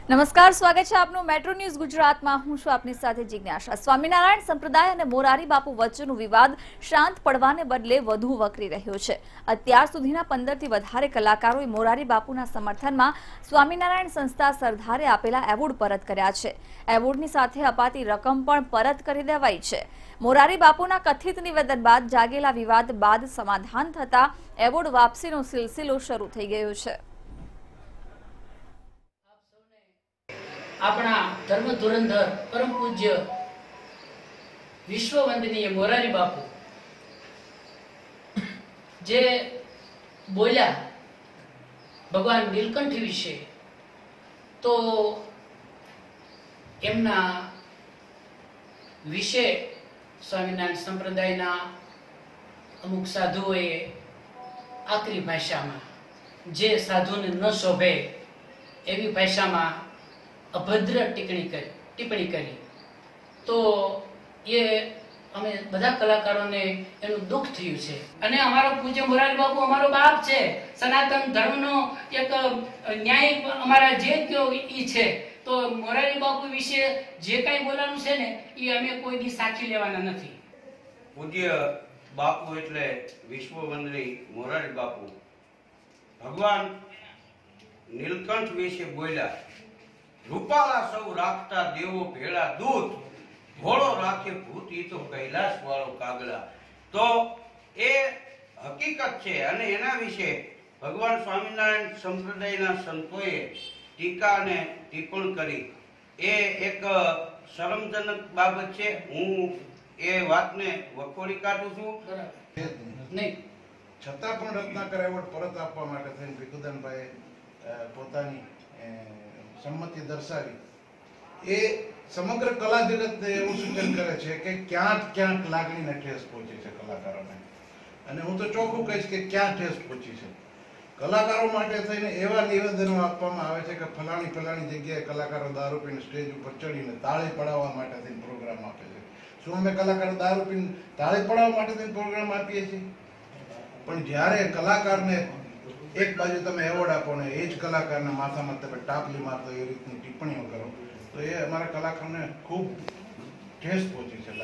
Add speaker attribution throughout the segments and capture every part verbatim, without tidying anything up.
Speaker 1: નમસ્કાર, સ્વાગત છે આપનું મેટ્રો ન્યૂઝ ગુજરાતમાં। હું છું આપની સાથે જિજ્ઞાસા। સ્વામિનારાયણ સંપ્રદાય અને મોરારી બાપુ વચ્ચેનો વિવાદ શાંત પડવાને બદલે વધુ વકરી રહ્યો છે। અત્યાર સુધીના પંદરથી વધારે કલાકારોએ મોરારી બાપુના સમર્થનમાં સ્વામિનારાયણ સંસ્થા સરદારે આપેલા એવોર્ડ પરત કર્યા છે। એવોર્ડની સાથે અપાતી રકમ પણ પરત કરી દેવાઈ છે। મોરારી બાપુના કથિત નિવેદન બાદ જાગેલા વિવાદ બાદ સમાધાન થતા એવોર્ડ વાપસીનો સિલસિલો શરૂ થઈ ગયો છે।
Speaker 2: अपना धर्म धुरंधर परम पूज्य विश्व वंदनीय मोरारी बापू जे बोल्या भगवान नीलकंठ विषे तो एमना विषे स्वामीनारायण संप्रदायना अमुक साधुओए आकरी भाषा में जे साधुने न शोभे एवी भाषा में अभद्र टिप्पणी करी टिप्पणी करी तो ये અમે બધા કલાકારોને એનું દુઃખ થયું છે। અને અમારો પૂજ્ય મોરારી બાપુ અમારો બાપ છે, સનાતન ધર્મનો એક ન્યાય અમારા જે કયો ઈ છે। તો મોરારી બાપુ વિશે જે કાંઈ બોલવાનું છે ને એ અમે કોઈ દી સાચી લેવાના નથી।
Speaker 3: પૂજ્ય બાપુ એટલે વિશ્વવંદની મોરારી બાપુ ભગવાન નીલકંઠ વિશે બોલ્યા, રૂપાલા સૌ રાખતા દેવો ભેળા દૂત, ભોળો રાખે ભૂત ઈ તો કૈલાસ વાળો કાગડા। તો એ હકીકત છે અને એના વિશે ભગવાન સ્વામિનારાયણ સંપ્રદાયના સંતોએ ટીકા અને ટિપ્પણ કરી। એ એક શરમજનક બાબત છે। હું એ વાતને વખોડી કાઢું છું।
Speaker 2: નહીં
Speaker 4: છતાં પણ રત્નાકર એવોર્ડ પરત આપવા માટે થઈને ભીખુદાનભાઈ પોતાની સંમતિ દર્શાવી। એ સમગ્ર કલા જગતને એવું સૂચન કરે છે કે ક્યાંક ક્યાંક લાગણીને ઠેસ પહોંચી છે કલાકારોને, અને હું તો ચોખ્ખું કહીશ કે ક્યાં ઠેસ પહોંચી છે। કલાકારો માટે થઈને એવા નિવેદનો આપવામાં આવે છે કે ફલાણી ફલાણી જગ્યાએ કલાકારો દારૂ પીને સ્ટેજ ઉપર ચડીને તાળી પડાવવા માટે થઈને પ્રોગ્રામ આપે છે। શું અમે કલાકારો દારૂ પીને તાળી પડાવવા માટે થઈને પ્રોગ્રામ આપીએ છીએ? પણ જ્યારે કલાકારને એક બાજુ તમે એવોર્ડ આપો ને એ જ કલાકારના માથામાં તમે ટાપલી મારતો એ રીતની ટિપ્પણીઓ કરો તો એ અમારા કલાકારને ખૂબ ઠેસ પહોંચી છે।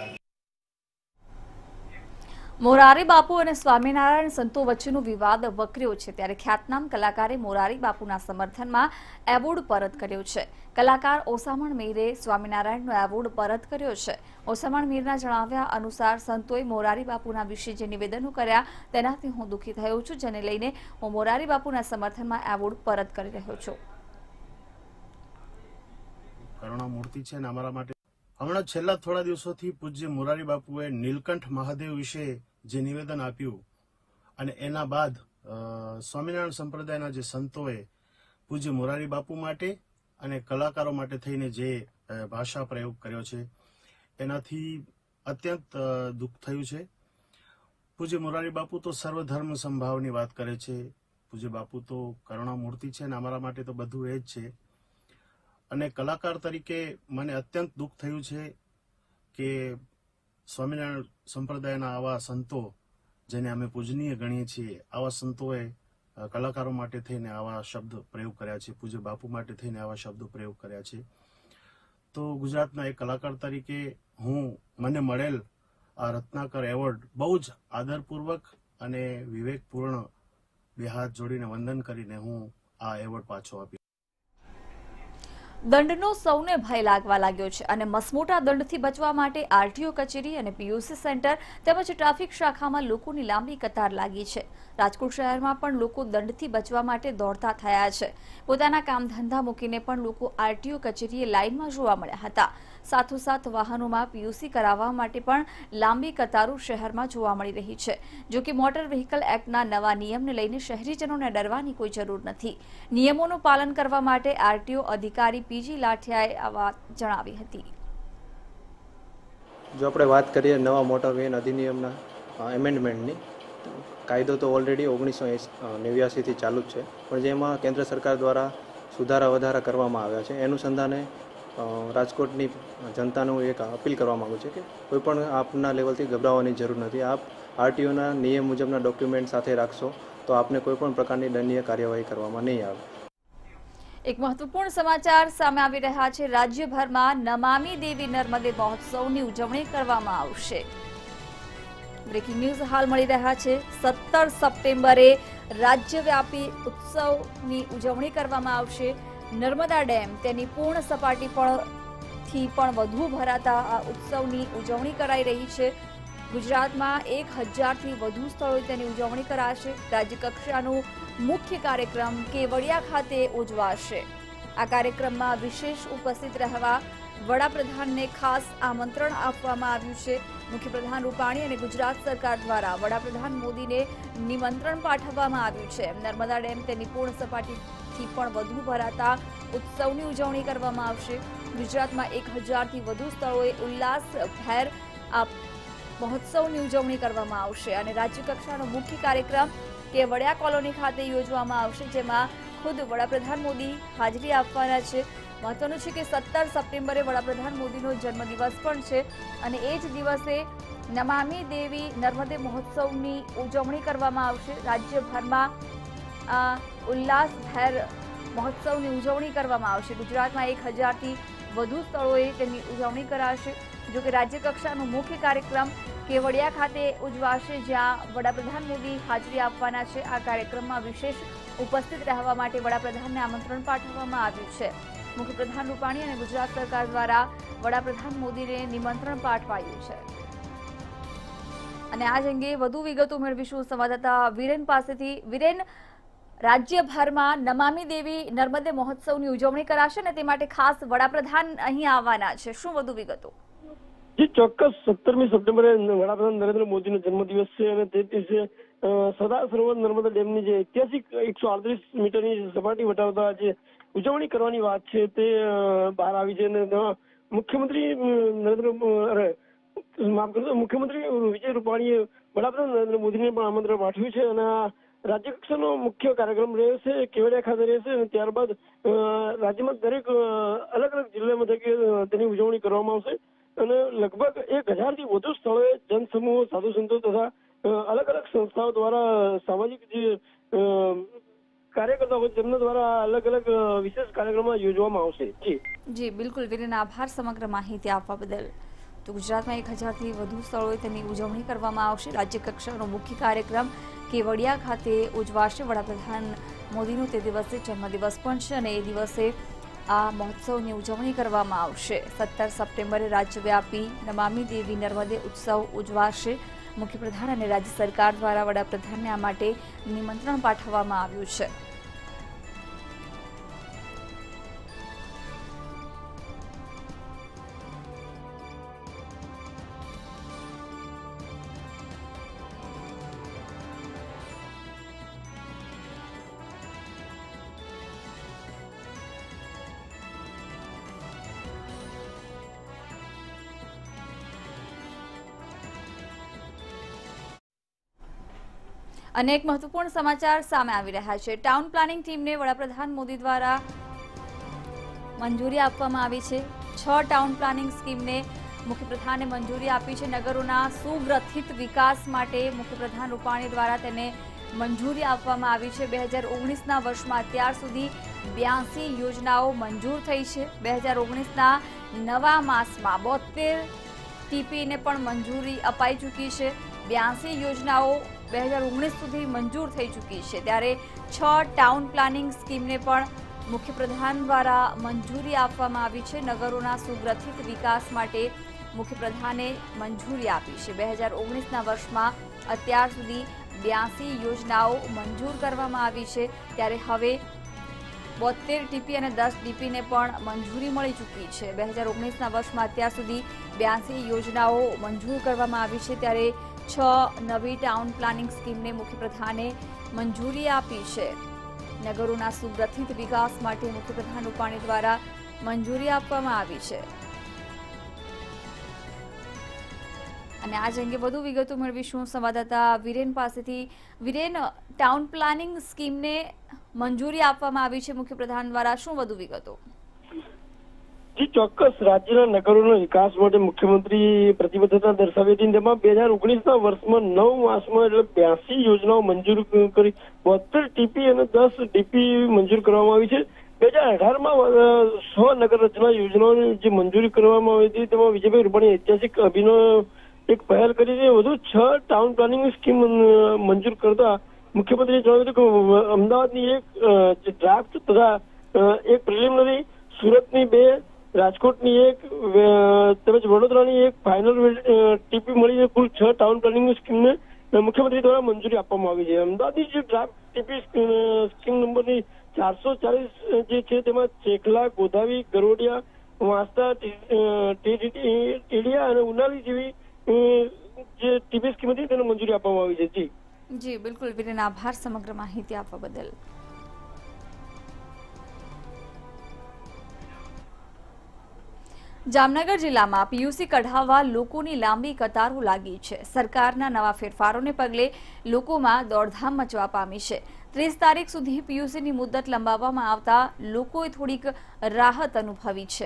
Speaker 1: મોરારી બાપુ અને સ્વામિનારાયણ સંતો વચ્ચેનો વિવાદ વકર્યો છે, ત્યારે ખ્યાતનામ કલાકારે મોરારી બાપુના સમર્થનમાં એવોર્ડ પરત કર્યો છે। કલાકાર ઓસામણ મીરે સ્વામિનારાયણનો એવોર્ડ પરત કર્યો છે। ઓસામણ મીરના જણાવ્યા અનુસાર સંતોએ મોરારી બાપુના વિશે જે નિવેદનો કર્યા તેનાથી હું દુઃખી થયો છું, જેને લઈને હું મોરારી બાપુના સમર્થનમાં એવોર્ડ પરત કરી રહ્યો છું।
Speaker 5: કરુણામૂર્તિ છે ને અમારા માટે હમણાં છેલ્લા થોડા દિવસોથી પૂજ્ય મોરારી બાપુએ નીલકંઠ મહાદેવ વિશે જે નિવેદન આપ્યું અને એના બાદ સ્વામિનારાયણ સંપ્રદાયના જે સંતોએ પૂજ્ય મોરારી બાપુ માટે અને કલાકારો માટે થઈને જે ભાષા પ્રયોગ કર્યો છે એનાથી અત્યંત દુઃખ થયું છે। પૂજ્ય મોરારી બાપુ તો સર્વધર્મ સંભાવની વાત કરે છે। પૂજ્ય બાપુ તો કરુણામૂર્તિ છે ને અમારા માટે તો બધું એ જ છે। અને કલાકાર તરીકે મને અત્યંત દુઃખ થયું છે કે સ્વામિનારાયણ સંપ્રદાયના આવા સંતો જેને અમે પૂજનીય ગણીએ છીએ આવા સંતોએ કલાકારો માટે થઈને આવા શબ્દ પ્રયોગ કર્યા છે, પૂજ્ય બાપુ માટે થઈને આવા શબ્દો પ્રયોગ કર્યા છે। તો ગુજરાતના એક કલાકાર તરીકે હું મને મળેલ આ રત્નાકર એવોર્ડ બહુ જ આદરપૂર્વક અને વિવેકપૂર્ણ બે હાથ જોડીને વંદન કરીને હું આ એવોર્ડ પાછો આપી।
Speaker 1: દંડનો સૌને ભય લાગવા લાગ્યો છે અને મસમોટા દંડથી બચવા માટે આરટીઓ કચેરી અને પીયુસી સેન્ટર તેમજ ટ્રાફિક શાખામાં લોકોની લાંબી કતાર લાગી છે। રાજકોટ શહેરમાં પણ લોકો દંડથી બચવા માટે દોડતા થયા છે। પોતાના કામ ધંધા મૂકીને પણ લોકો આરટીઓ કચેરીએ લાઇનમાં જોવા મળ્યા હતા। સાથોસાથ વાહનોમાં પીયુસી કરાવવા માટે પણ લાંબી કતારો શહેરમાં જોવા મળી રહી છે। જો કે મોટર વ્હીકલ એક્ટના નવા નિયમને લઈને શહેરીજનોને ડરવાની કોઈ જરૂર નથી। નિયમોનું પાલન કરવા માટે આરટીઓ અધિકારી પીજી લાઠિયાએ આ વાત જણાવી હતી।
Speaker 6: જો આપણે વાત કરીએ નવા મોટર વાહન અધિનિયમના એમેન્ડમેન્ટની, કાયદો તો ઓલરેડી ઓગણીસો નેવ્યાસીથી ચાલુ જ છે, પણ જેમાં કેન્દ્ર સરકાર દ્વારા સુધારા વધારા કરવામાં આવ્યા છે। એ અનુસંધાને રાજકોટની જનતાનું એક અપીલ કરવા માગું છું કે કોઈ પણ આપના લેવલથી ગભરાવાની જરૂર નથી। આપ આરટીઓના નિયમ મુજબના ડોક્યુમેન્ટ સાથે રાખશો તો આપને કોઈ પણ પ્રકારની દંડનીય કાર્યવાહી કરવામાં નહીં આવે।
Speaker 1: એક મહત્વપૂર્ણ સમાચાર સામે આવી રહ્યા છે। રાજ્યભરમાં નમામી દેવી નર્મદે મહોત્સવની ઉજવણી કરવામાં આવશે। બ્રેકિંગ ન્યૂઝ હાલ મળી રહ્યા છે। સત્તર સપ્ટેમ્બરે રાજ્યવ્યાપી ઉત્સવની ઉજવણી કરવામાં આવશે। નર્મદા ડેમ તેની પૂર્ણ સપાટી પરથી પણ વધુ ભરાતા આ ઉત્સવની ઉજવણી કરાઈ રહી છે। ગુજરાતમાં એક હજારથી વધુ સ્થળોએ તેની ઉજવણી કરાશે। રાજ્યકક્ષાનું મુખ્ય કાર્યક્રમ કેવડિયા ખાતે ઉજવાશે। આ કાર્યક્રમમાં વિશેષ ઉપસ્થિત રહેવા વડાપ્રધાનને ખાસ આમંત્રણ આપવામાં આવ્યું છે। મુખ્યપ્રધાન રૂપાણી અને ગુજરાત સરકાર દ્વારા વડાપ્રધાન મોદીને નિમંત્રણ પાઠવવામાં આવ્યું છે। નર્મદા ડેમ તેની પૂર્ણ સપાટીથી પણ વધુ ભરાતા ઉત્સવની ઉજવણી કરવામાં આવશે। ગુજરાતમાં એક હજારથી વધુ સ્થળોએ ઉલ્લાસભેર આ મહોત્સવની ઉજવણી કરવામાં આવશે અને રાજ્યકક્ષાનો મુખ્ય કાર્યક્રમ કેવડિયા કોલોની ખાતે યોજવામાં આવશે, જેમાં ખુદ વડાપ્રધાન મોદી હાજરી આપવાના છે। મહત્વનું છે કે સત્તર સપ્ટેમ્બરે વડાપ્રધાન મોદીનો જન્મદિવસ પણ છે અને એ જ દિવસે નમામી દેવી નર્મદે મહોત્સવની ઉજવણી કરવામાં આવશે। રાજ્યભરમાં આ ઉલ્લાસભેર મહોત્સવની ઉજવણી કરવામાં આવશે। ગુજરાતમાં એક હજારથી વધુ સ્થળોએ તેની ઉજવણી કરાશે। જો કે રાજ્યકક્ષાનો મુખ્ય કાર્યક્રમ કેવડિયા ખાતે ઉજવાશે, જ્યાં વડાપ્રધાન મોદી હાજરી આપવાના છે। આ કાર્યક્રમમાં વિશેષ ઉપસ્થિત રહેવા માટે વડાપ્રધાનને આમંત્રણ પાઠવવામાં આવ્યું છે। મુખ્યપ્રધાન રૂપાણી અને ગુજરાત સરકાર દ્વારા વડાપ્રધાન મોદીને નિમંત્રણ પાઠવાયું છે અને આજ અંગે વધુ વિગતો મેળવીશું સંવાદદાતા વિરેન પાસેથી। વિરેન, રાજ્યભરમાં નમામી દેવી નર્મદે મહોત્સવની ઉજવણી કરાશે અને તે માટે ખાસ વડાપ્રધાન અહીં આવવાના છે, શું વધુ વિગતો?
Speaker 7: જી ચોક્કસ, સત્તરમી સપ્ટેમ્બરે વડાપ્રધાન નરેન્દ્ર મોદીનો જન્મદિવસ છે અને તે દિવસે સરદાર સરોવર નર્મદા ડેમની જે ઐતિહાસિક એકસો આડત્રીસ મીટરની સપાટી વટાવતા જે ઉજવણી કરવાની વાત છે તે બહાર આવી છે અને મુખ્યમંત્રી નરેન્દ્ર માફ કરજો મુખ્યમંત્રી વિજય રૂપાણીએ વડાપ્રધાન નરેન્દ્ર મોદીને પણ આમંત્રણ પાઠવ્યું છે અને આ રાજ્યકક્ષાનો મુખ્ય કાર્યક્રમ રહેશે, કેવડિયા ખાતે રહેશે અને ત્યારબાદ રાજ્યમાં દરેક અલગ અલગ જિલ્લામાં થકી તેની ઉજવણી કરવામાં આવશે અને લગભગ એક હજારથી વધુ સ્થળોએ જનસમૂહો, સાધુ સંતો તથા અલગ અલગ સંસ્થાઓ દ્વારા સામાજિક જે કાર્યકર્તાઓ હોય તેમના દ્વારા અલગ અલગ વિશેષ કાર્યક્રમો યોજવામાં આવશે। જી
Speaker 1: જી બિલકુલ વિરેન, આભાર સમગ્ર માહિતી આપવા બદલ। તો ગુજરાતમાં એક હજારથી વધુ સ્થળોએ તેની ઉજવણી કરવામાં આવશે। રાજ્યકક્ષાનો મુખ્ય કાર્યક્રમ કેવડિયા ખાતે ઉજવાશે। વડાપ્રધાન મોદીનો તે દિવસે જન્મદિવસ પણ છે અને એ દિવસે આ મહોત્સવની ઉજવણી કરવામાં આવશે। સત્તર સપ્ટેમ્બરે રાજ્યવ્યાપી નમામી દેવી નર્મદે ઉત્સવ ઉજવાશે। મુખ્યપ્રધાન અને રાજ્ય સરકાર દ્વારા વડાપ્રધાનને આ માટે નિમંત્રણ પાઠવવામાં આવ્યું છે। અને એક મહત્વપૂર્ણ સમાચાર સામે આવી રહ્યા છે। ટાઉન પ્લાનિંગ ટીમને વડાપ્રધાન મોદી દ્વારા મંજૂરી આપવામાં આવી છે। છ ટાઉન પ્લાનિંગ સ્કીમને મુખ્યપ્રધાને મંજૂરી આપી છે। નગરોના સુગ્રથિત વિકાસ માટે મુખ્યપ્રધાન રૂપાણી દ્વારા તેને મંજૂરી આપવામાં આવી છે। બે હજાર ઓગણીસના વર્ષમાં અત્યાર સુધી બ્યાસી યોજનાઓ મંજૂર થઈ છે। બે હજાર ઓગણીસના નવા માસમાં બોતેર ટીપીને પણ મંજૂરી અપાઈ ચૂકી છે। બ્યાસી યોજનાઓ બે હજાર ઓગણીસ સુધી મંજૂર થઈ ચૂકી છે, ત્યારે છ ટાઉન પ્લાનિંગ સ્કીમને પણ મુખ્યપ્રધાન દ્વારા મંજૂરી આપવામાં આવી છે। નગરોના સુગ્રથિત વિકાસ માટે મુખ્યપ્રધાને મંજૂરી આપી છે। બે હજાર ઓગણીસના વર્ષમાં અત્યાર સુધી બ્યાસી યોજનાઓ મંજૂર કરવામાં આવી છે, ત્યારે હવે બોતેર ટીપી અને દસ ડીપીને પણ મંજૂરી મળી ચૂકી છે। બે હજાર ઓગણીસના વર્ષમાં અત્યાર સુધી બ્યાસી યોજનાઓ મંજૂર કરવામાં આવી છે, ત્યારે છ નવી ટાઉન પ્લાનિંગ સ્કીમને મુખ્યપ્રધાને મંજૂરી આપી છે। નગરોના સુગ્રથિત વિકાસ માટે મુખ્યપ્રધાન રૂપાણી દ્વારા મંજૂરી આપવામાં આવી છે અને આજ અંગે વધુ વિગતો મેળવીશું સંવાદદાતા વિરેન પાસેથી। વિરેન, ટાઉન પ્લાનિંગ સ્કીમને મંજૂરી આપવામાં આવી છે મુખ્યપ્રધાન દ્વારા, શું વધુ વિગતો?
Speaker 7: જી ચોક્કસ, રાજ્યના નગરોના વિકાસ માટે મુખ્યમંત્રી પ્રતિબદ્ધતા દર્શાવી હતી। તેમાં બે હજાર ઓગણીસના વર્ષમાં નવ માસમાં એટલે બ્યાસી યોજનાઓ મંજૂર કરી બોતેર ટીપી અને દસ ડીપી મંજૂર કરવામાં આવી છે। બે હજાર અઢારમાં સો નગર રચના યોજનાઓની જે મંજૂરી કરવામાં આવી હતી તેમાં વિજયભાઈ રૂપાણી ઐતિહાસિક અભિનવ એક પહેલ કરી છે. વધુ છ ટાઉન પ્લાનિંગ સ્કીમ મંજૂર કરતા મુખ્યમંત્રીએ જણાવ્યું કે અમદાવાદની એક ડ્રાફ્ટ તથા એક પ્રિલિમિનરી, સુરતની બે, રાજકોટની એક તેમજ વડોદરાની એક ફાઇનલ ટીપી મળીને કુલ છ ટાઉન પ્લાનિંગ સ્કીમને મુખ્યમંત્રી દ્વારા મંજૂરી આપવામાં આવી છે. અમદાવાદની જે ડ્રાફ્ટ ટીપી સ્કીમ નંબરની ચારસો ચાલીસ જે છે તેમાં ચેખલા, ગોધાવી, ગરોડિયા, વાંસદા, ટીડિયા અને ઉનાળી જેવી જે ટીપી સ્કીમ હતી તેને મંજૂરી આપવામાં આવી છે. જી
Speaker 1: જી બિલકુલ વીરેન, આભાર સમગ્ર માહિતી આપવા બદલ. જામનગર જિલ્લામાં પીયુસી કઢાવવા લોકોની લાંબી કતારો લાગી છે. સરકારના નવા ફેરફારોને પગલે લોકોમાં દોડધામ મચવા પામી છે. ત્રીસ તારીખ સુધી પીયુસીની મુદત લંબાવવામાં આવતા લોકોએ થોડીક રાહત અનુભવી છે.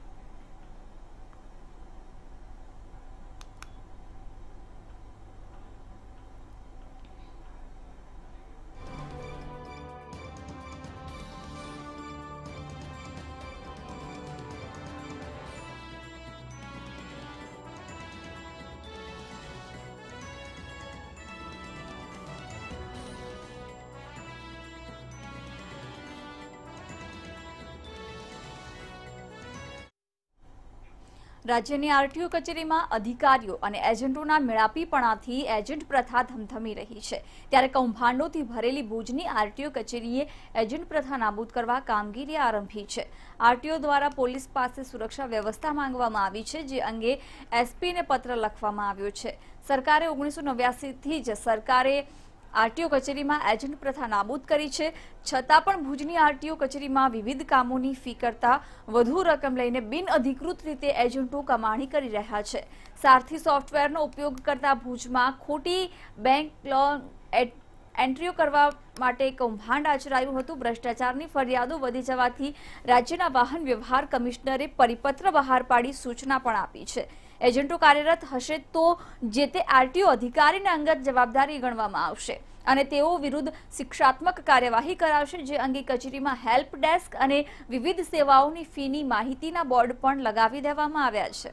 Speaker 1: રાજ્યની આરટીઓ કચેરીમાં અધિકારીઓ અને એજન્ટોના મેળાપીપણાથી એજન્ટ પ્રથા ધમધમી રહી છે. ત્યારે કૌભાંડોથી ભરેલી ભુજની આરટીઓ કચેરીએ એજન્ટ પ્રથા નાબૂદ કરવા કામગીરી આરંભી છે. આરટીઓ દ્વારા પોલીસ પાસે સુરક્ષા વ્યવસ્થા માંગવામાં આવી છે, જે અંગે એસપીને પત્ર લખવામાં આવ્યો છે. સરકારે ઓગણીસો નવ્યાસી થી જ સરકારે આરટીઓ કચેરીમાં એજન્ટ પ્રથા નાબૂદ કરી છે. છતાં પણ ભુજની આરટીઓ કચેરીમાં વિવિધ કામોની ફી કરતા વધુ રકમ લઈને બિનઅધિકૃત રીતે એજન્ટો કમાણી કરી રહ્યા છે. સારથી સોફ્ટવેરનો ઉપયોગ કરતા ભુજમાં ખોટી બેંક લોન એન્ટ્રીઓ કરવા માટે કૌભાંડ આચરાયું હતું. ભ્રષ્ટાચારની ફરિયાદો વધી જવાથી રાજ્યના વાહન વ્યવહાર કમિશનરે પરિપત્ર બહાર પાડી સૂચના પણ આપી છે. એજન્ટો કાર્યરત હશે તો જે તે આરટીઓ અધિકારીને અંગત જવાબદારી ગણવામાં આવશે અને તેઓ વિરુદ્ધ શિક્ષાત્મક કાર્યવાહી કરાવશે. જે અંગે કચેરીમાં હેલ્પ ડેસ્ક અને વિવિધ સેવાઓની ફીની માહિતીના બોર્ડ પણ લગાવી દેવામાં આવ્યા છે.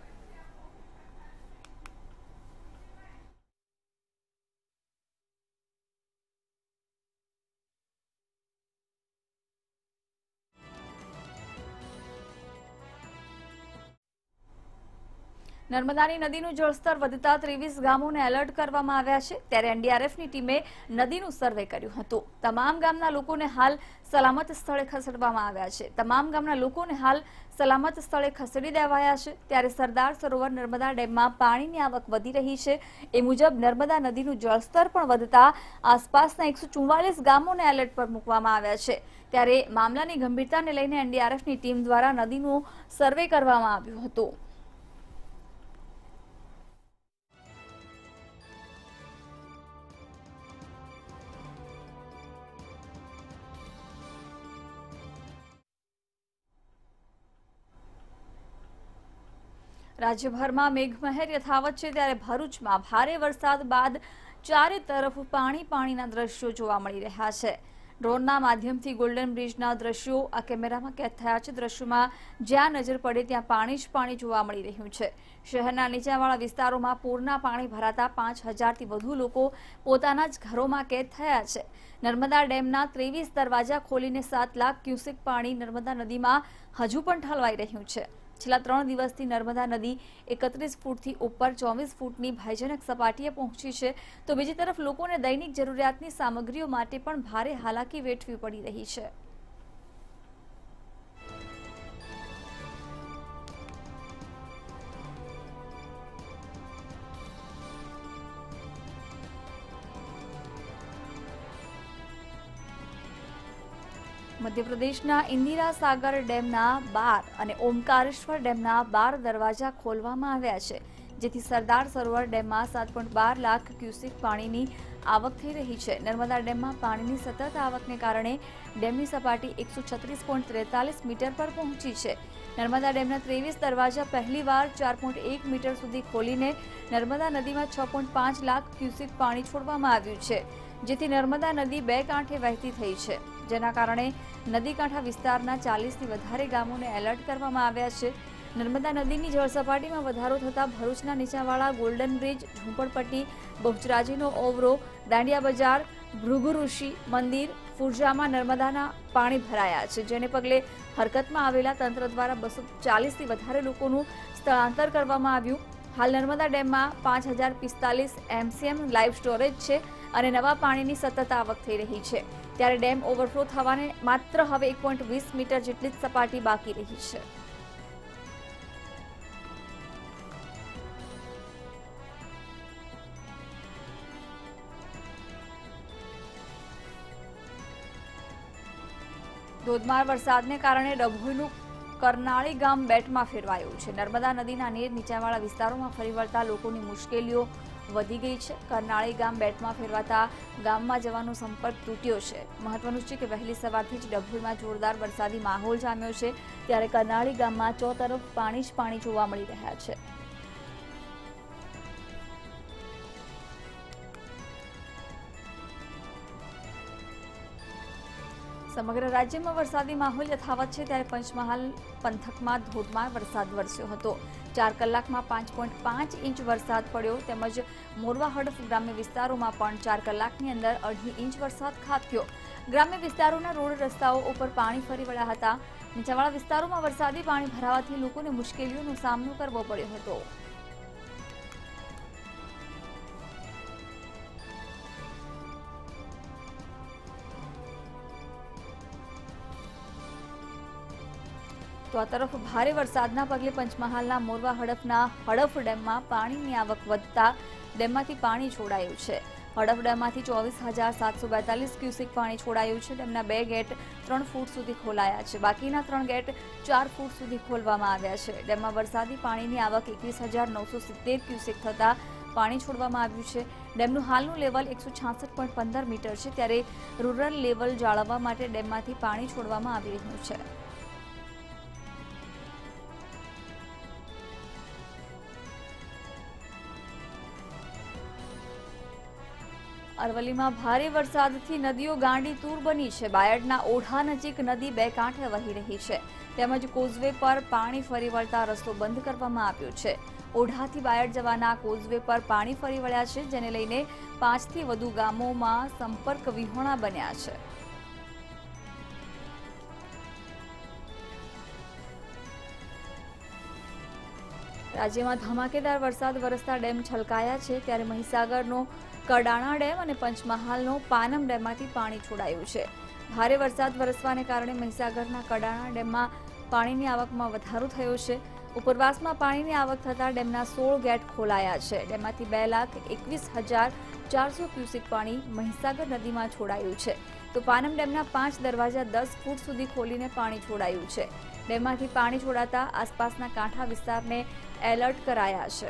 Speaker 1: નર્મદાની નદીનું જળસ્તર વધતા ત્રેવીસ ગામોને એલર્ટ કરવામાં આવ્યા છે. ત્યારે એનડીઆરએફની ટીમે નદીનું સર્વે કર્યું હતું. તમામ ગામના લોકોને હાલ સલામત સ્થળે ખસેડવામાં આવ્યા છે. તમામ ગામના લોકોને હાલ સલામત સ્થળે ખસેડી દેવાયા છે. ત્યારે સરદાર સરોવર નર્મદા ડેમમાં પાણીની આવક વધી રહી છે. એ મુજબ નર્મદા નદીનું જળસ્તર પણ વધતા આસપાસના એકસો ચુમ્વાલીસ ગામોને એલર્ટ પર મૂકવામાં આવ્યા છે. ત્યારે મામલાની ગંભીરતાને લઈને એનડીઆરએફની ટીમ દ્વારા નદીનું સર્વે કરવામાં આવ્યું હતું. રાજ્યભરમાં મેઘમહેર યથાવત છે. ત્યારે ભરૂચમાં ભારે વરસાદ બાદ ચારે તરફ પાણી પાણીના દ્રશ્યો જોવા મળી રહ્યા છે. ડ્રોનના માધ્યમથી ગોલ્ડન બ્રિજના દ્રશ્યો આ કેમેરામાં કેદ થયા છે. દ્રશ્યોમાં જ્યાં નજર પડે ત્યાં પાણી જ પાણી જોવા મળી રહ્યું છે. શહેરના નીચાણવાળા વિસ્તારોમાં પૂરના પાણી ભરાતા પાંચ હજારથી વધુ લોકો પોતાના જ ઘરોમાં કેદ થયા છે. નર્મદા ડેમના ત્રેવીસ દરવાજા ખોલીને સાત લાખ ક્યુસેક પાણી નર્મદા નદીમાં હજુ પણ ઠલવાઈ રહ્યું છે. છેલ્લા ત્રણ દિવસથી નર્મદા નદી એકત્રીસ ફૂટથી ઉપર ચોવીસ ફૂટની ભયજનક સપાટીએ પહોંચી છે. તો બીજી તરફ લોકોને દૈનિક જરૂરિયાતની સામગ્રીઓ માટે પણ ભારે હાલાકી વેઠવી પડી રહી છે. મધ્યપ્રદેશના ઇન્દિરા સાગર ડેમના બાર અને ઓમકારેશ્વર ડેમના બાર દરવાજા ખોલવામાં આવ્યા છે. જેથી સરદાર સરોવર ડેમમાં સાત પોઈન્ટ બાર લાખ ક્યુસેક પાણીની આવક થઈ રહી છે. નર્મદા ડેમમાં પાણીની સતત આવકને કારણે ડેમની સપાટી એકસો છત્રીસ પોઈન્ટ ત્રેતાલીસ મીટર પર પહોંચી છે. નર્મદા ડેમના ત્રેવીસ દરવાજા પહેલીવાર ચાર પોઈન્ટ એક મીટર સુધી ખોલીને નર્મદા નદીમાં છ પોઈન્ટ પાંચ લાખ ક્યુસેક પાણી છોડવામાં આવ્યું છે. જેથી નર્મદા નદી બે કાંઠે વહેતી થઈ છે. જેના કારણે નદી કાંઠા વિસ્તારના ચાલીસથી વધારે ગામોને એલર્ટ કરવામાં આવ્યા છે. નર્મદા નદીની જળસપાટીમાં વધારો થતાં ભરૂચના નીચાણવાળા ગોલ્ડન બ્રિજ, ઝુંપડપટ્ટી, બહુચરાજીનો ઓવરો, દાંડિયા બજાર, ભૃગુ ઋષિ મંદિર, ફુરજામાં નર્મદાના પાણી ભરાયા છે, જેને પગલે હરકતમાં આવેલા તંત્ર દ્વારા બસો ચાલીસથી વધારે લોકોનું સ્થળાંતર કરવામાં આવ્યું. હાલ નર્મદા ડેમમાં પાંચ હજાર પિસ્તાલીસ એમસીએમ લાઇવ સ્ટોરેજ છે અને નવા પાણીની સતત આવક થઈ રહી છે. ત્યારે ડેમ ઓવરફ્લો થવાને માત્ર હવે એક પોઈન્ટ વીસ મીટર જેટલી જ સપાટી બાકી રહી છે. ધોધમાર વરસાદને કારણે ડભોઈનું કરનાળી ગામ બેટમાં ફેરવાયું છે. નર્મદા નદીના નીર નીચાણવાળા વિસ્તારોમાં ફરી વળતા લોકોની મુશ્કેલીઓ વધી ગઈ છે. કરનાળી ગામ બેટમાં ફેરવાતા ગામમાં જવાનો સંપર્ક તૂટ્યો છે. મહત્વનું છે કે વહેલી સવારથી જ ડભોઈમાં જોરદાર વરસાદી માહોલ જામ્યો છે, ત્યારે કરનાળી ગામમાં ચોતરફ પાણી જ પાણી જોવા મળી રહ્યા છે. સમગ્ર રાજ્યમાં વરસાદી માહોલ યથાવત છે, ત્યારે પંચમહાલ પંથકમાં ધોધમાર વરસાદ વરસ્યો હતો. ચાર કલાકમાં પાંચ પોઈન્ટ પાંચ ઇંચ વરસાદ પડ્યો, તેમજ મોરવા હડફ ગ્રામ્ય વિસ્તારોમાં પણ ચાર કલાકની અંદર અઢી ઇંચ વરસાદ ખાબક્યો. ગ્રામ્ય વિસ્તારોના રોડ રસ્તાઓ ઉપર પાણી ફરી વળ્યા હતા. નીચાણવાળા વિસ્તારોમાં વરસાદી પાણી ભરાવાથી લોકોને મુશ્કેલીઓનો સામનો કરવો પડ્યો હતો. તો આ તરફ ભારે વરસાદના પગલે પંચમહાલના મોરવા હડફના હડફ ડેમમાં પાણીની આવક વધતા ડેમમાંથી પાણી છોડાયું છે. હડફ ડેમમાંથી ચોવીસ હજાર સાતસો બેતાલીસ ક્યુસેક પાણી છોડાયું છે. ડેમના બે ગેટ ત્રણ ફૂટ સુધી ખોલાયા છે. બાકીના ત્રણ ગેટ ચાર ફૂટ સુધી ખોલવામાં આવ્યા છે. ડેમમાં વરસાદી પાણીની આવક એકવીસ હજાર નવસો સિત્તેર ક્યુસેક થતા પાણી છોડવામાં આવ્યું છે. ડેમનું હાલનું લેવલ એકસો છાસઠ પોઈન્ટ પંદર મીટર છે, ત્યારે રૂરલ લેવલ જાળવવા માટે ડેમમાંથી પાણી છોડવામાં આવી રહ્યું છે. અરવલ્લીમાં ભારે વરસાદથી નદીઓ ગાંડી તૂર બની છે. બાયડના ઓઢા નજીક નદી બે કાંઠે વહી રહી છે, તેમજ કોઝવે પર પાણી ફરી વળતા રસ્તો બંધ કરવામાં આવ્યો છે. ઓઢાથી બાયડ જવાના કોઝવે પર પાણી ફરી વળ્યા છે, જેને લઈને પાંચથી વધુ ગામોમાં સંપર્ક વિહોણા બન્યા છે. રાજ્યમાં ધમાકેદાર વરસાદ વરસતા ડેમ છલકાયા છે, ત્યારે મહીસાગરનો કડાણા ડેમ અને પંચમહાલનો પાનમ ડેમમાંથી પાણી છોડાયું છે. ભારે વરસાદ વરસવાને કારણે મહીસાગરના કડાણા ડેમમાં પાણીની આવકમાં વધારો થયો છે. ઉપરવાસમાં પાણીની આવક થતાં ડેમના સોળ ગેટ ખોલાયા છે. ડેમમાંથી બે લાખ એકવીસ હજાર ચારસો ક્યુસેક પાણી મહીસાગર નદીમાં છોડાયું છે, તો પાનમ ડેમના પાંચ દરવાજા દસ ફૂટ સુધી ખોલીને પાણી છોડાયું છે. ડેમમાંથી પાણી છોડાતા આસપાસના કાંઠા વિસ્તારને એલર્ટ કરાયા છે.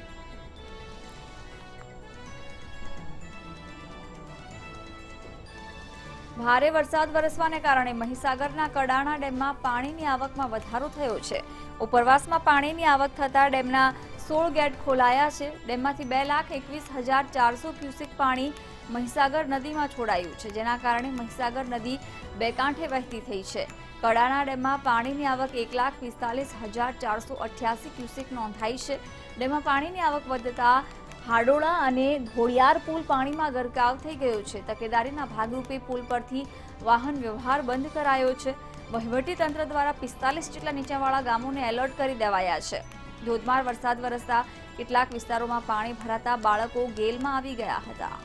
Speaker 1: ભારે વરસાદ વરસવાને કારણે મહીસાગરના કડાણા ડેમમાં પાણીની આવકમાં વધારો થયો છે. ઉપરવાસમાં પાણીની આવક થતાં ડેમના સોળ ગેટ ખોલાયા છે. ડેમમાંથી બે લાખ એકવીસ હજાર ચારસો ક્યુસેક પાણી મહીસાગર નદીમાં છોડાયું છે, જેના કારણે મહીસાગર નદી બે કાંઠે વહેતી થઈ છે. કડાણા ડેમમાં પાણીની આવક એક લાખ પિસ્તાલીસ હજાર ચારસો અઠ્યાસી ક્યુસેક નોંધાઈ છે. ડેમમાં પાણીની આવક વધતા હાડોળા અને ધોળિયાર પુલ પાણીમાં ગરકાવ થઈ ગયો છે. તકેદારીના ભાગરૂપે પુલ પરથી વાહન વ્યવહાર બંધ કરાયો છે. વહીવટીતંત્ર દ્વારા પિસ્તાલીસ જેટલા નીચાણવાળા ગામોને એલર્ટ કરી દેવાયા છે. ધોધમાર વરસાદ વરસતા કેટલાક વિસ્તારોમાં પાણી ભરાતા બાળકો ગેલમાં આવી ગયા હતા.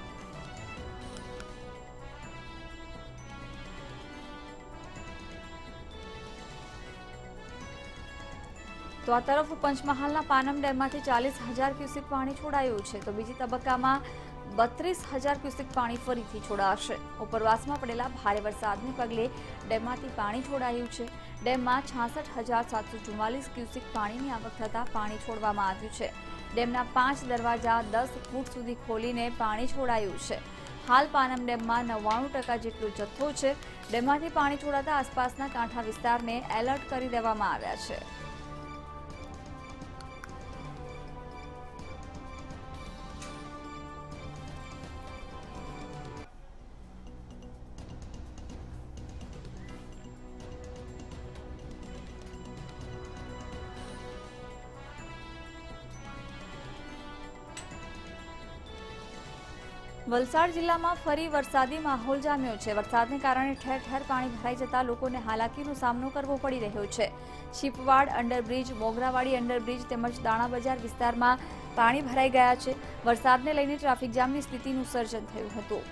Speaker 1: તો આ તરફ પંચમહાલના પાનમ ડેમમાંથી ચાલીસ હજાર ક્યુસેક પાણી છોડાયું છે, તો બીજી તબક્કામાં બત્રીસ હજાર ક્યુસેક પાણી ફરીથી છોડાશે. ઉપરવાસમાં પડેલા ભારે વરસાદને પગલે ડેમમાંથી પાણી છોડાયું છે. ડેમમાં છાસઠ હજાર સાતસો ચુમ્માલીસ ક્યુસેક પાણીની આવક થતાં પાણી છોડવામાં આવ્યું છે. ડેમના પાંચ દરવાજા દસ ફૂટ સુધી ખોલીને પાણી છોડાયું છે. હાલ પાનમ ડેમમાં નવ્વાણું ટકા જેટલો જથ્થો છે. ડેમમાંથી પાણી છોડાતા આસપાસના કાંઠા વિસ્તારને એલર્ટ કરી દેવામાં આવ્યા છે. વલસાડ જિલ્લામાં ફરી વરસાદી માહોલ જામ્યો છે। વરસાદને કારણે ઠેર ઠેર પાણી ભરાઈ જતા લોકોને હાલાકીનો સામનો કરવો પડી રહ્યો છે। શીપવાડ અંડરબ્રિજ, મોગરાવાડી અંડરબ્રિજ તેમજ દાણા બજાર વિસ્તારમાં પાણી ભરાઈ ગયા છે। વરસાદને લઈને ટ્રાફિક જામની સ્થિતિનું સર્જન થયું હતું।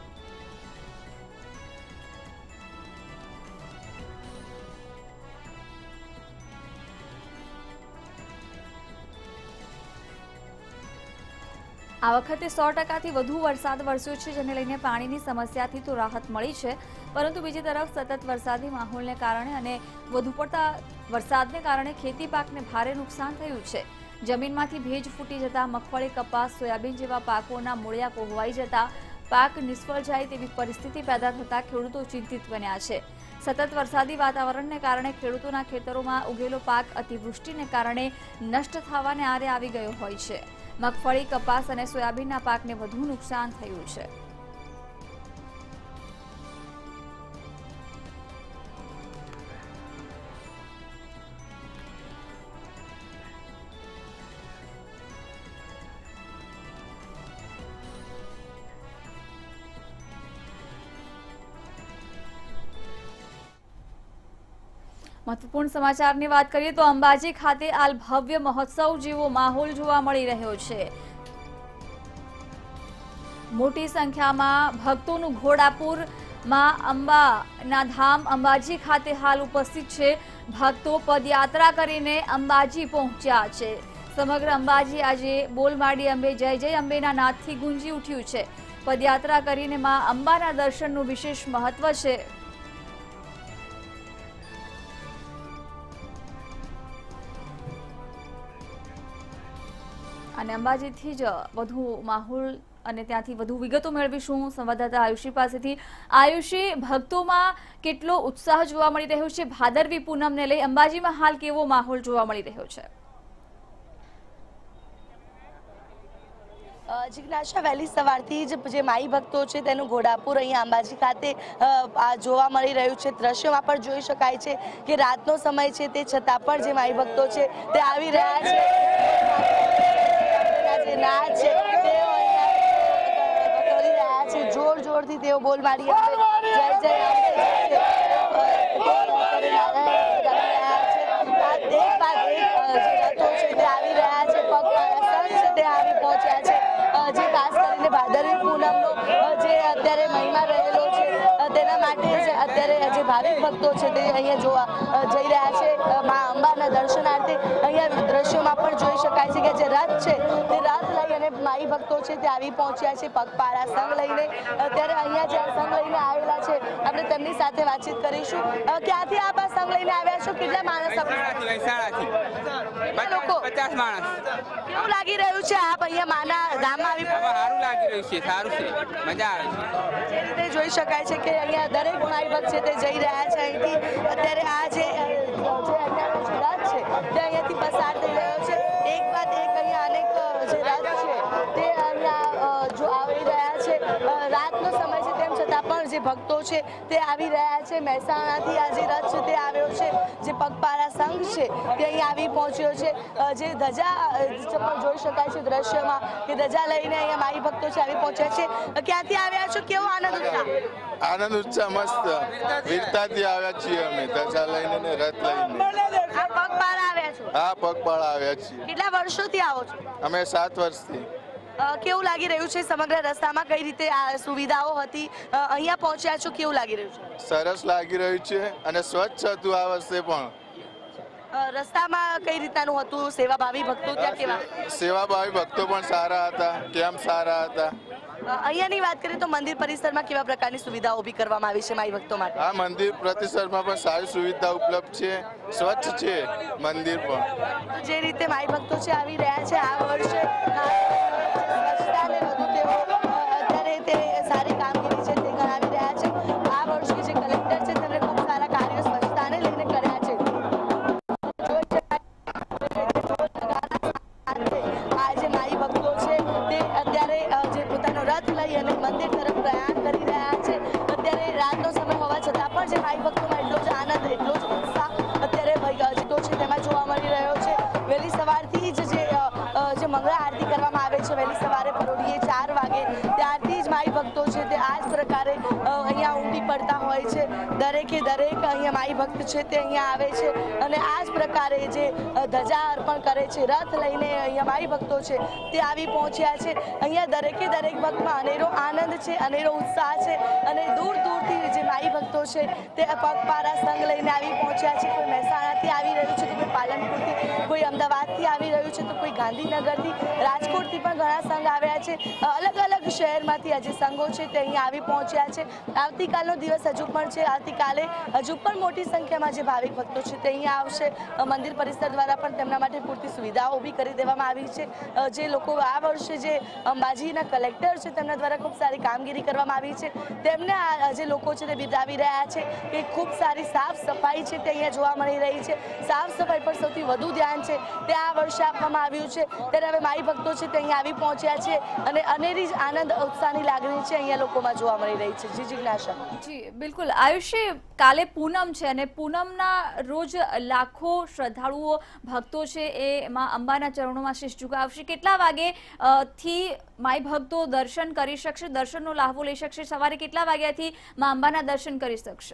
Speaker 1: આ વખતે સો ટકાથી વધુ વરસાદ વરસ્યો છે, જેને લઈને પાણીની સમસ્યાથી તો રાહત મળી છે, પરંતુ બીજી તરફ સતત વરસાદી માહોલને કારણે અને વધુ પડતા વરસાદને કારણે ખેતી પાકને ભારે નુકસાન થયું છે। જમીનમાંથી ભેજ ફૂટી જતા મગફળી, કપાસ, સોયાબીન જેવા પાકોના મૂળિયા કોહવાઈ જતા પાક નિષ્ફળ જાય તેવી પરિસ્થિતિ પેદા થતા ખેડૂતો ચિંતિત બન્યા છે। સતત વરસાદી વાતાવરણને કારણે ખેડૂતોના ખેતરોમાં ઉગેલો પાક અતિવૃષ્ટિને કારણે નષ્ટ થવાને આરે આવી ગયો હોય છે। મગફળી, કપાસ અને સોયાબીનના પાકને વધુ નુકસાન થયું છે। મહત્વપૂર્ણ સમાચારની વાત કરીએ તો અંબાજી ખાતે હાલ ભવ્ય મહોત્સવ જેવો માહોલ જોવા મળી રહ્યો છે। મોટી સંખ્યામાં ભક્તોનું ઘોડાપુર માં અંબાના ધામ અંબાજી ખાતે હાલ ઉપસ્થિત છે। ભક્તો પદયાત્રા કરીને અંબાજી પહોંચ્યા છે। સમગ્ર અંબાજી આજે બોલ માડી અંબે, જય જય અંબેના નાદથી ગુંજી ઉઠ્યું છે। પદયાત્રા કરીને માં અંબાના દર્શનનું વિશેષ મહત્વ છે। અને અંબાજીથી જ વધુ માહોલ અને ત્યાંથી વધુ વિગતો મેળવીશું સંવાદદાતા આયુષી પાસેથી। આયુષી, ભક્તોમાં કેટલો ઉત્સાહ જોવા મળી રહ્યો છે ભાદરવી પૂનમને લઈ? અંબાજીમાં હાલ કેવો માહોલ જોવા મળી રહ્યો છે?
Speaker 8: જિજ્ઞાસા, વહેલી સવારથી જ જે માઈ ભક્તો છે તેનું ઘોડાપુર અહીંયા અંબાજી ખાતે જોવા મળી રહ્યું છે। દ્રશ્યોમાં પણ જોઈ શકાય છે કે રાતનો સમય છે તે છતાં પણ જે માઈ ભક્તો છે તે આવી રહ્યા છે। જે નાચ છે તેઓ અહીંયા કરી રહ્યા છે, જોર જોરથી તેઓ બોલ મારી જય જય અંબે એક બાદ એક જે રથો છે તે આવી રહ્યા છે, પગપાળા સંઘ છે તે આવી પહોંચ્યા છે। જે ખાસ કરીને ભાદરવી પૂનમનો જે અત્યારે મહિમા રહેલો છે તેના માટે જ અત્યારે જે ભાવિક ભક્તો છે તે અહીંયા જોવા જઈ રહ્યા છે મા અંબાના દર્શનાર્થે। અહીંયા દ્રશ્યોમાં પણ જોઈ શકાય છે કે જે રથ છે તે રથ લઈ અને માઈ ભક્તો છે તે આવી પહોંચ્યા છે પગપાળા સંઘ લઈને। અત્યારે અહીંયા જે સંઘ લઈને આવેલા છે આપણે તેમની સાથે વાતચીત કરીશું। ક્યાંથી આપ આ સંઘ લઈને આવ્યા છો? કેટલા માણસ?
Speaker 9: પચાસ માણસ।
Speaker 8: કેવું લાગી રહ્યું છે આપ અહીંયા માના ધામમાં આવી?
Speaker 9: સારું લાગી રહ્યું છે, સારું છે, મજા આવે છે।
Speaker 8: જે રીતે જોઈ શકાય છે કે અહીંયા દરેક માઈ ભક્ત છે તે જઈ રહ્યા છે અહીંથી। અત્યારે આ જે અહીંયાનો જે રથ છે તે અહીંયાથી પસાર થઈ રહ્યો છે, એક બાદ એક અહીંયા અનેક જે રથ છે તે અહીંયા જો આવી રહ્યા છે। રાતનો સમય છે તેમ છતાં પણ જે ભક્તો છે તે આવી રહ્યા છે। મહેસાણાથી આ જે રથ છે તે આવ્યો છે, જે પગપાળા સંઘ છે તે અહીં આવી પહોંચ્યો છે। જે ધજા પણ જોઈ શકાય છે દ્રશ્યમાં કે ધજા લઈને અહીંયા માઈ ભક્તો છે આવી પહોંચ્યા છે। ક્યાંથી આવ્યા છો? કેવો આનંદ ઉત્સાહ?
Speaker 10: આનંદ ઉત્સાહ મસ્ત, વીરતાથી આવ્યા છીએ અમે, ધજા લઈને ને રથ લઈને।
Speaker 8: આ પગપાળા આવ્યા છો?
Speaker 10: હા, પગપાળા આવ્યા છીએ।
Speaker 8: કેટલા વર્ષોથી આવો છો?
Speaker 10: અમે સાત વર્ષથી।
Speaker 8: કેવું લાગી રહ્યું છે? સમગ્ર રસ્તામાં કઈ રીતે આ સુવિધાઓ હતી? અહીંયા પહોંચ્યા છો, કેવું લાગી રહ્યું છે?
Speaker 10: સરસ લાગી રહ્યું છે અને સ્વચ્છ હતું આ વર્ષે પણ।
Speaker 8: રસ્તામાં કઈ રીતનું હતું? સેવાભાવી ભક્તો ત્યાં કેવા?
Speaker 10: સેવાભાવી ભક્તો પણ સારા હતા, કેમ્પ સારા હતા।
Speaker 8: અહીંયાની વાત કરીએ તો મંદિર પરિસરમાં કેવા પ્રકારની સુવિધાઓ ઊભી કરવામાં આવી છે માઈ ભક્તો માટે?
Speaker 10: આ મંદિર પરિસરમાં પણ સારી સુવિધા ઉપલબ્ધ છે, સ્વચ્છ છે મંદિર પણ।
Speaker 8: જે રીતે માઈ ભક્તો છે આવી રહ્યા છે આ વર્ષે સ્વચ્છતાને વધુ તેઓ અત્યારે તે સારી કામગીરી છે તે કરાવી રહ્યા છે। આ વર્ષે જે કલેક્ટર છે તેમણે ખૂબ સારા કાર્યો સ્વચ્છતાને લઈને કર્યા છે। આ જે માઈ ભક્તો છે તે અત્યારે જે પોતાનો રથ લઈ અને મંદિર તરફ પ્રયાણ કરી રહ્યા છે। અત્યારે રાતનો સમય હોવા છતાં પણ જે માઈ ભક્તોમાં એટલો જ આનંદ, એટલો જ ઉત્સાહ અત્યારે ભક્તો છે તેમાં જોવા મળી રહ્યો છે। વહેલી સવારથી જ જે મંગળા આરતી કરવામાં આવે છે, વહેલી હોય છે, દરેકે દરેક અહીંયા માઈ ભક્ત છે તે અહીંયા આવે છે અને આ જ પ્રકારે જે ધજા અર્પણ કરે છે, રથ લઈને અહીંયા માઈ ભક્તો છે તે આવી પહોંચ્યા છે। અહીંયા દરેકે દરેક ભક્તમાં અનેરો આનંદ છે, અનેરો ઉત્સાહ છે અને દૂર દૂરથી જે માઈ ભક્તો છે તે પગપાળા સંઘ લઈને આવી પહોંચ્યા છે। કોઈ મહેસાણાથી આવી રહ્યું છે, તો કોઈ પાલનપુરથી, કોઈ અમદાવાદથી આવી રહ્યું છે, તો કોઈ ગાંધીનગરથી, રાજકોટથી પણ ઘણા સંઘ આવ્યા છે। અલગ અલગ શહેરમાંથી આજે સંઘો છે તે અહીંયા આવી પહોંચ્યા છે। આવતીકાલનો દિવસ હજુ પણ છે, આવતીકાલે હજુ પણ મોટી સંખ્યામાં જે ભાવિક ભક્તો છે તે અહીંયા આવશે। મંદિર પરિસર દ્વારા પણ તેમના માટે પૂરતી સુવિધાઓ ઊભી કરી દેવામાં આવી છે। જે લોકો આ વર્ષે જે અંબાજીના કલેક્ટર છે તેમના દ્વારા ખૂબ સારી કામગીરી કરવામાં આવી છે, તેમને આ જે લોકો છે તે બિરદાવી રહ્યા છે કે ખૂબ સારી સાફ સફાઈ છે તે અહીંયા જોવા મળી રહી છે। સાફ સફાઈ પર સૌથી વધુ ધ્યાન છે તે આ વર્ષે આપવામાં આવ્યું છે। ત્યારે હવે માઈ ભક્તો છે તે અહીંયા આવી પહોંચ્યા છે અને અનેરી જ આનંદ ઉત્સાહની લાગણી છે અહીંયા લોકોમાં જોવા મળી રહી છે। જી જિજ્ઞાસા।
Speaker 1: જી બિલકુલ આયુષી, કાલે પૂનમ છે અને પૂનમના રોજ લાખો શ્રદ્ધાળુઓ ભક્તો છે એ માં અંબાના ચરણોમાં શીશ ઝુકાવશે। કેટલા વાગે થી માઈ ભક્તો દર્શન કરી શકશે, દર્શનનો લાહવો લઈ શકશે? સવારે કેટલા વાગ્યાથી માં અંબાના દર્શન કરી શકશે?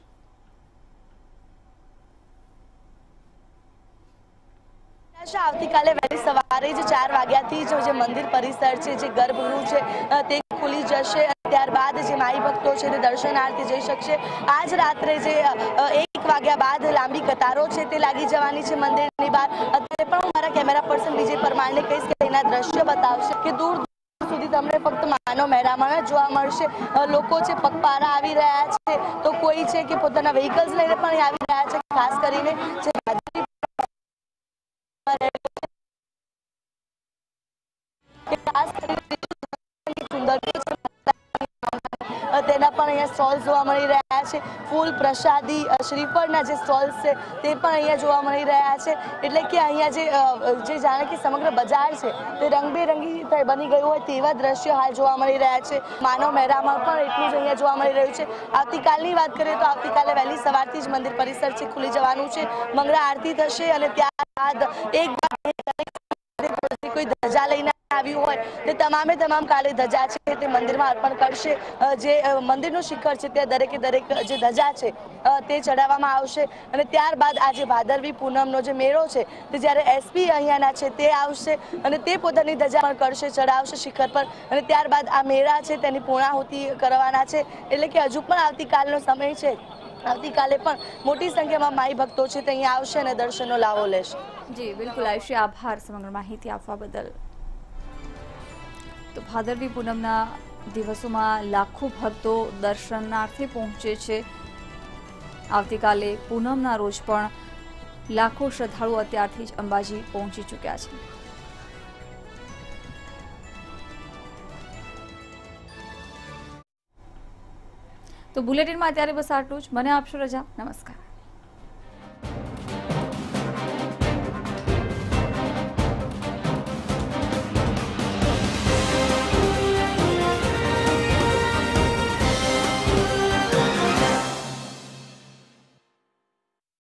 Speaker 8: આવતીકાલે વહેલી સવારે જ ચાર વાગ્યાથી જે મંદિર પરિસર છે, જે ગર્ભગૃહ છે તે ખુલી જશે। ત્યારબાદ જે માઈ ભક્તો છે તે દર્શનાર્થે જઈ શકશે। આજ રાત્રે જે એક વાગ્યા બાદ લાંબી કતારો છે તે લાગી જવાની છે મંદિરની બહાર। અત્યારે પણ હું મારા કેમેરા પર્સન વિજય પરમારને કહીશ કે એના દ્રશ્ય બતાવશે કે દૂર સુધી તમને ફક્ત માનવ મહેરામણ જ જોવા મળશે। લોકો છે પગપાળા આવી રહ્યા છે, તો કોઈ છે કે પોતાના વ્હીકલ્સ લઈને પણ આવી રહ્યા છે। ખાસ કરીને જે તેના પણ અહીંયા સ્ટોલ જોવા મળી રહ્યા છે। ફૂલ પ્રસાદી શ્રીફળના જે સ્ટોલ્સ છે તે પણ અહીંયા જોવા મળી રહ્યા છે। એટલે કે અહીંયા જે જે જાણે કે સમગ્ર બજાર છે તે રંગબેરંગી બની ગયું હોય તેવા દ્રશ્યો હાલ જોવા મળી રહ્યા છે। માનવ મહેરામણ પણ એટલું જ અહીંયા જોવા મળી રહ્યું છે। આવતીકાલની વાત કરીએ તો આવતીકાલે વહેલી સવારથી જ મંદિર પરિસર છે ખુલી જવાનું છે, મંગળા આરતી થશે અને ત્યારબાદ એક કોઈ ધજા લઈને આવ્યું હોય તે તમામે તમામ કાલે ધજા છે તે મંદિરમાં અર્પણ કરશે। જે મંદિરનું શિખર છે તે દરેકે દરેક જે ધજા છે તે ચડાવવામાં આવશે અને ત્યારબાદ આજે ભાદરવી પૂનમનો જે મેળો છે તે જ્યારે એસપી અહીંયાના છે તે આવશે અને તે પોતાની ધજા પણ કરશે, ચડાવશે શિખર પર અને ત્યારબાદ આ મેળા છે તેની પૂર્ણાહુતિ કરવાના છે। એટલે કે હજુ પણ આવતીકાલનો સમય છે, આવતીકાલે પણ મોટી સંખ્યામાં માઈ ભક્તો છે તે અહીંયા આવશે અને દર્શનનો લાવો લેશે।
Speaker 1: જી બિલકુલ આયુષી, આભાર સમગ્ર માહિતી આપવા બદલ। તો ભાદરવી પૂનમના દિવસોમાં લાખો ભક્તો દર્શનાર્થે પહોંચે છે। આવતીકાલે પૂનમના રોજ પણ લાખો શ્રદ્ધાળુઓ અત્યારથી જ અંબાજી પહોંચી ચૂક્યા છે। તો બુલેટિનમાં અત્યારે બસ આટલું જ। મને આપશો રજા, નમસ્કાર।